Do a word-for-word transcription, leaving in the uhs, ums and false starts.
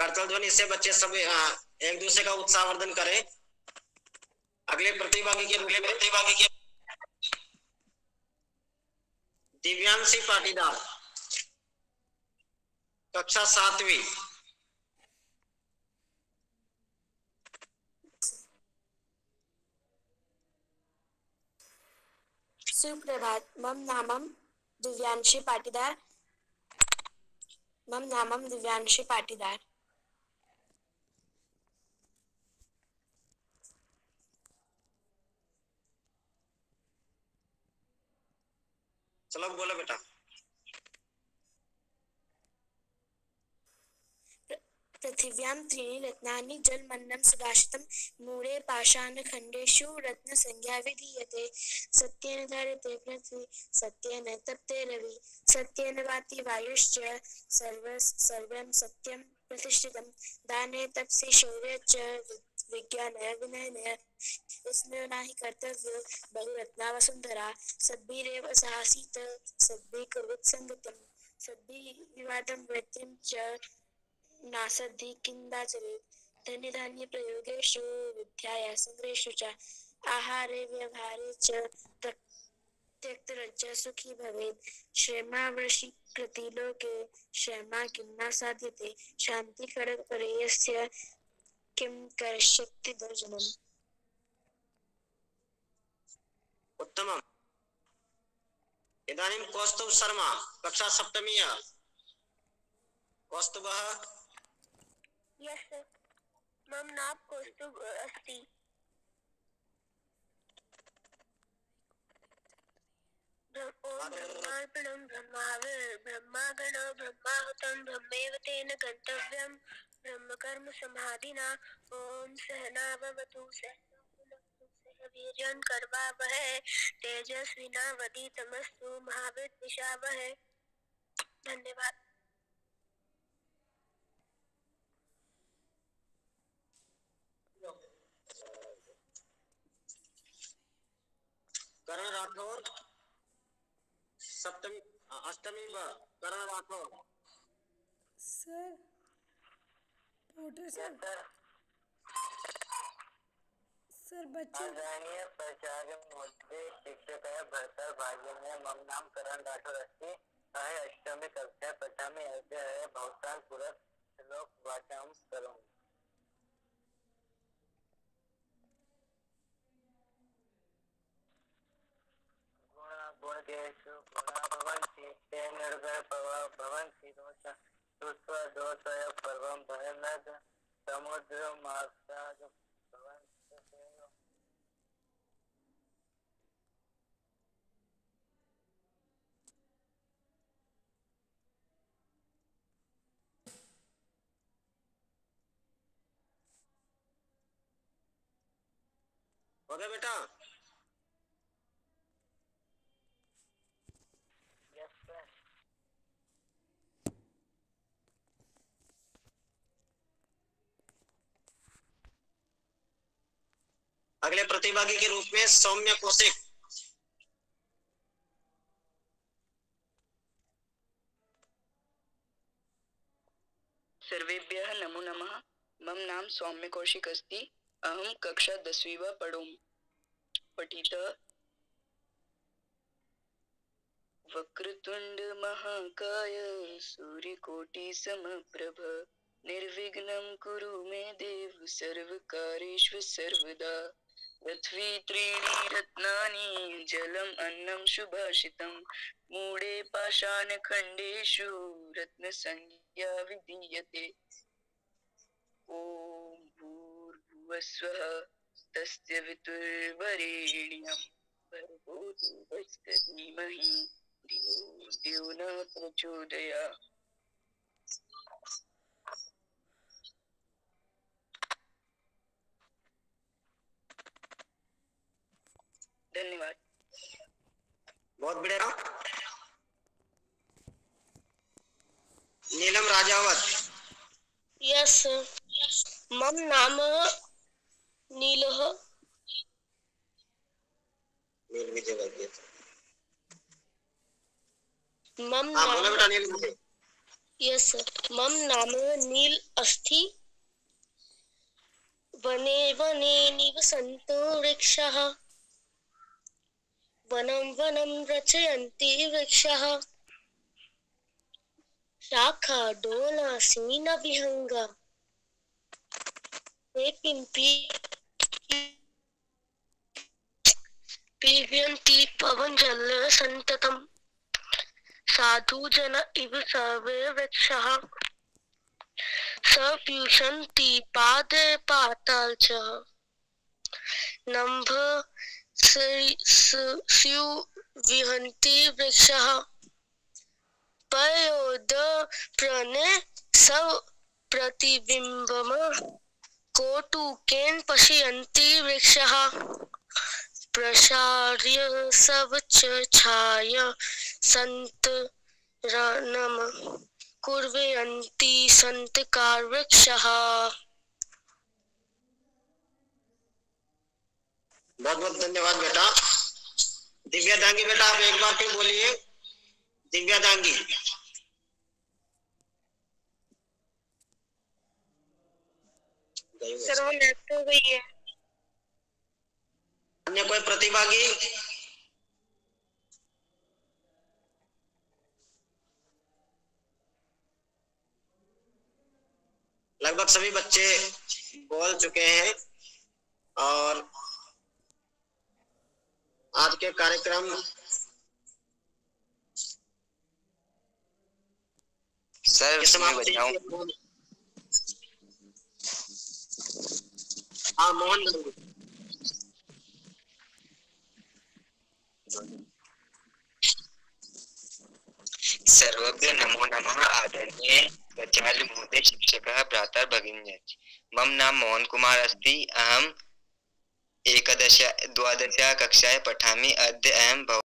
करतल ध्वनि से बच्चे सब एक दूसरे का उत्साहवर्धन करें। अगले प्रतिभागी के अगले प्रतिभागी के दिव्यांशी पाटीदार, कक्षा सातवीं। सुप्रभात, मम नामम दिव्यांशी पाटीदार मम नामम दिव्यांशी पाटीदार। चलो बोलो बेटा। पृथिव्यां त्रीणि रत्नानि जलमन्नं सुभाषितं मूढे पाषाणखण्डेषु रत्नसंज्ञा विधीयते। सत्येन धार्यते पृथ्वी, सत्येन तप्ते रवि, सत्येन वाति वायुश्च, सर्व सर्वं सत्यं प्रतिष्ठितं। दाने तपसि शौर्ये च विज्ञाने विनयने इसमें नाही कर्तव्यो बहुरत्ना वसुंधरा। सद्भिरेव साहसीत सद्भिः कुर्वत् संगतिं, सद्भिः विवादं वृत्तिं च नासद्धि किंदाचरेत्। धन्य धान्य प्रयोगेषु विद्याया संग्रहेषु च आहारे व्यवहारे च त्यक्तरज्ज सुखी भवेत्। क्षेमावृषि कृतिलोके क्षेमा किं न साध्यते, शान्ति खड्गपरेयस्य किं करिष्यति दुर्जनम्। उत्तमम्। इदानीं कौस्तुभ शर्मा, कक्षा सप्तमी। कौस्तुभः। यस सर, मम नाम कौस्तुभ अस्ति। ओम ब्रह्मार्पणं ब्रह्माविर् ब्रह्मागणो ब्रह्माहुतं ब्रह्मैव तेन गन्तव्यं ब्रह्मकर्म समाधिना। ओम सहना भवतु सहना सह वीर्यं करवावहै तेजस्विनावधीतमस्तु मा विद्विषावहै। धन्यवाद। करण राठौर, सप्तमी अष्टमी ब करण राठौर। सर पोटर सर सर बच्चे प्रचार्य मध्ये शिक्षक भरतर भाग्य। मम नाम करण राठौर अस्ति। अहे अष्टमी कक्षा पठामि अध्याय भवतां पुरः श्लोक वाचनं करोमि। गुणगुणकेषु गुणा भवन्ति ते निर्गुणा भवन्ति दोषा श्रुत्वा दोषाय पर्वं भयनद् समुद्रमासाद् भवन्ति। हो गया बेटा? Yes sir. अगले प्रतिभागी के रूप में सौम्य कौशिक। सर्वेभ्यः नमो नमः। मम नाम सौम्य कौशिक अस्ति। अहं कक्षा दसवीं वा पठोमि। पठितः वक्रतुंड महाकाय सूर्यकोटि समप्रभ निर्विघ्नं कुरु मे देव सर्वकार्येषु सर्वदा। पृथ्वी त्रीणि रत्नानि जलम् अन्नं सुभाषितं मूढे पाषाणखण्डेषु रत्नसंज्ञा विधीयते। ओम भूर्भुवस्वः तस्य वितुर्वरेण्यं भर्गो देवस्य धीमहि धियो यो न प्रचोदयात्। धन्यवाद। बहुत बढ़िया। नीलम राजावत। यस, मम नाम नीलः। नील विजय वर्गीय। मम हाँ बोलो नाम बेटा नील विजय। यस मम नाम नील अस्ति वने वने निवसन्तो वृक्षः वनं वनं रचयन्ति वृक्षः शाखा डोलासीन विहंगा ते किंपि पीबयन्ति पवनजल संततम् साधु जन इव सर्वे वृक्षः सप्युषन्ति पादे पाताल च नम्भ स्यु विहन्ति वृक्षः पयोद प्रणे सब प्रतिबिंबम कोटुकेन पश्यन्ति वृक्षः प्रसार्य सब च छाय सन्तरणम कुर्वन्ति संतकार वृक्षः। बहुत बहुत धन्यवाद बेटा। दिव्या दांगी बेटा आप एक बार फिर बोलिए। दिव्या दांगी। सर वो लेफ्ट हो गई है। अन्य कोई प्रतिभागी? लगभग सभी बच्चे बोल चुके हैं और आज के कार्यक्रम सर समाप्ति। हाँ मोहन सर्वज्ञ नमो नमः आदरणीय प्राचार्य महोदय शिक्षकः भ्राता भगिनी मम नाम मोहन कुमार अस्ति अहम एकदश द्वादश कक्षायां पठामि अद्य अहं